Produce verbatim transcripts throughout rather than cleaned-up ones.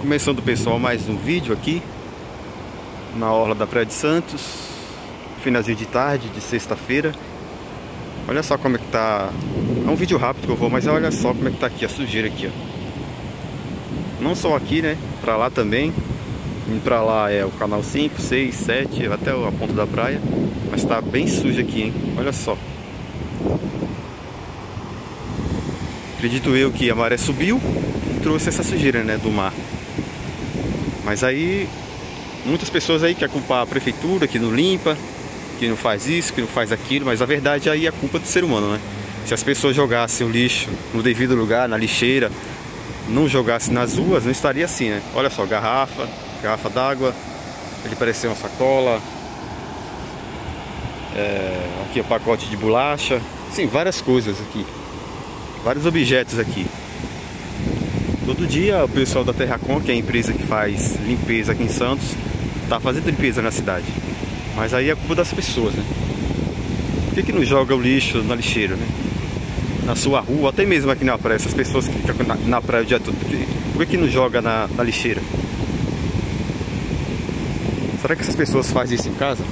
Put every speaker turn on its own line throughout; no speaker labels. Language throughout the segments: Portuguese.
Começando, pessoal, mais um vídeo aqui na orla da Praia de Santos, finalzinho de tarde de sexta-feira. Olha só como é que tá. É um vídeo rápido que eu vou, mas olha só como é que tá aqui a sujeira aqui, ó. Não só aqui, né, pra lá também. Indo pra lá é o canal cinco, seis, sete, até a ponta da praia. Mas tá bem sujo aqui, hein, olha só. Acredito eu que a maré subiu e trouxe essa sujeira, né, do mar. Mas aí, muitas pessoas aí querem culpar a prefeitura, que não limpa, que não faz isso, que não faz aquilo. Mas a verdade aí é a culpa do ser humano, né? Se as pessoas jogassem o lixo no devido lugar, na lixeira, não jogassem nas ruas, não estaria assim, né? Olha só, garrafa, garrafa d'água, ele parecia uma sacola. É, aqui é o pacote de bolacha. Sim, várias coisas aqui. Vários objetos aqui. Todo dia o pessoal da Terracom, que é a empresa que faz limpeza aqui em Santos, tá fazendo limpeza na cidade. Mas aí é culpa das pessoas, né? Por que que não joga o lixo na lixeira, né? Na sua rua, até mesmo aqui na praia, essas pessoas que ficam na, na praia o dia todo. Por que, por que que não joga na, na lixeira? Será que essas pessoas fazem isso em casa?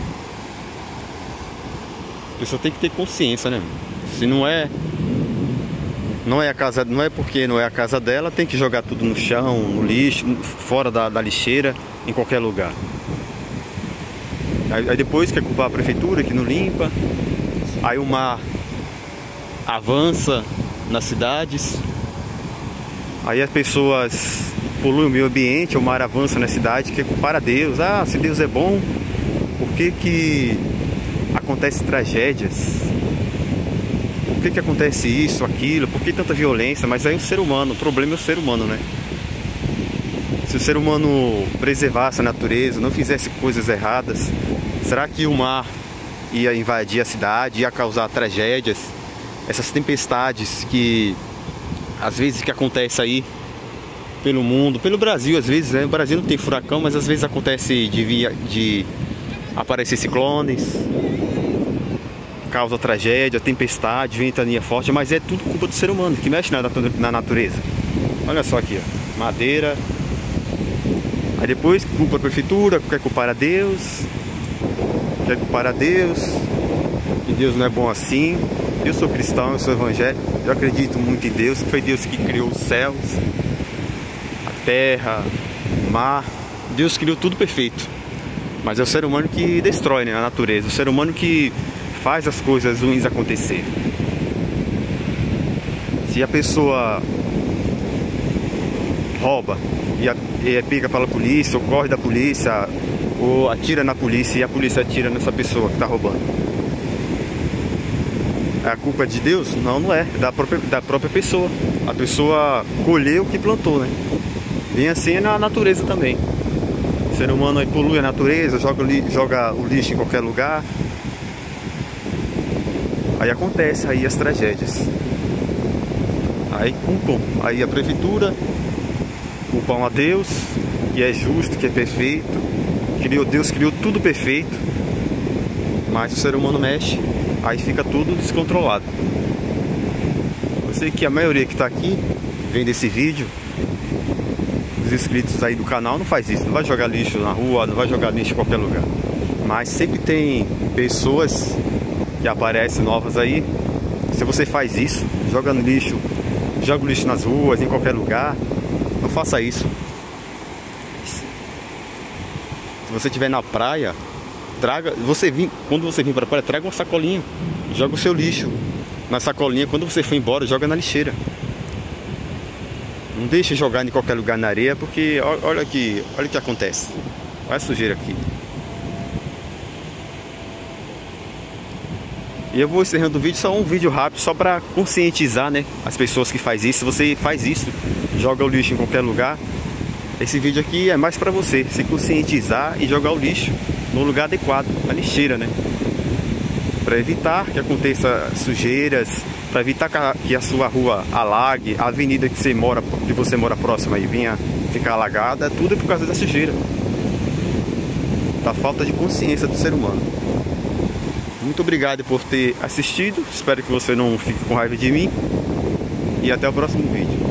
A pessoa tem que ter consciência, né? Se não é... Não é a casa, não é porque não é a casa dela, tem que jogar tudo no chão, no lixo, fora da, da lixeira, em qualquer lugar. Aí, aí depois quer culpar a prefeitura que não limpa. Aí o mar avança nas cidades. Aí as pessoas poluem o meio ambiente, o mar avança na cidade, quer culpar a Deus. Ah, se Deus é bom, por que que acontecem tragédias? Por que que acontece isso, aquilo? Por que tanta violência? Mas aí o ser humano, o problema é o ser humano, né? Se o ser humano preservasse a natureza, não fizesse coisas erradas, será que o mar ia invadir a cidade, ia causar tragédias? Essas tempestades que às vezes que acontece aí pelo mundo, pelo Brasil, às vezes, né? O Brasil não tem furacão, mas às vezes acontece de, via, de aparecer ciclones, causa tragédia, tempestade, ventania forte, mas é tudo culpa do ser humano que mexe na, na natureza. Olha só aqui, ó, madeira. Aí depois culpa a prefeitura, quer culpar a Deus, quer culpar a Deus, que Deus não é bom assim. Eu sou cristão, eu sou evangélico, eu acredito muito em Deus, que foi Deus que criou os céus, a terra, o mar. Deus criou tudo perfeito, mas é o ser humano que destrói, né, a natureza, o ser humano que faz as coisas ruins acontecer. Se a pessoa rouba e, a, e é pega pela polícia, ou corre da polícia, ou atira na polícia e a polícia atira nessa pessoa que está roubando, a culpa é de Deus? Não, não é, é da própria, da própria pessoa. A pessoa colheu o que plantou, né? Bem assim é na natureza também. O ser humano aí polui a natureza, joga, joga o lixo em qualquer lugar. Aí acontece aí as tragédias. Aí culpam aí a prefeitura, culpam a Deus, que é justo, que é perfeito. Criou, Deus criou tudo perfeito, mas o ser humano mexe, aí fica tudo descontrolado. Eu sei que a maioria que está aqui, vem desse vídeo, os inscritos aí do canal, não faz isso. Não vai jogar lixo na rua, não vai jogar lixo em qualquer lugar. Mas sempre tem pessoas que aparecem novas aí. Se você faz isso, joga no lixo, joga o lixo nas ruas, em qualquer lugar, não faça isso. Se você estiver na praia, traga, você vir, quando você vir para a praia, traga uma sacolinha, joga o seu lixo na sacolinha. Quando você for embora, joga na lixeira. Não deixe jogar em qualquer lugar na areia, porque olha aqui, olha o que acontece. Olha a sujeira aqui. E eu vou encerrando o vídeo, só um vídeo rápido, só para conscientizar, né, as pessoas que fazem isso. Se você faz isso, joga o lixo em qualquer lugar, esse vídeo aqui é mais para você se conscientizar e jogar o lixo no lugar adequado, na lixeira, né? Para evitar que aconteça sujeiras, para evitar que a sua rua alague, a avenida que você mora, que você mora próxima e venha ficar alagada, tudo é por causa da sujeira, da falta de consciência do ser humano. Muito obrigado por ter assistido, espero que você não fique com raiva de mim e até o próximo vídeo.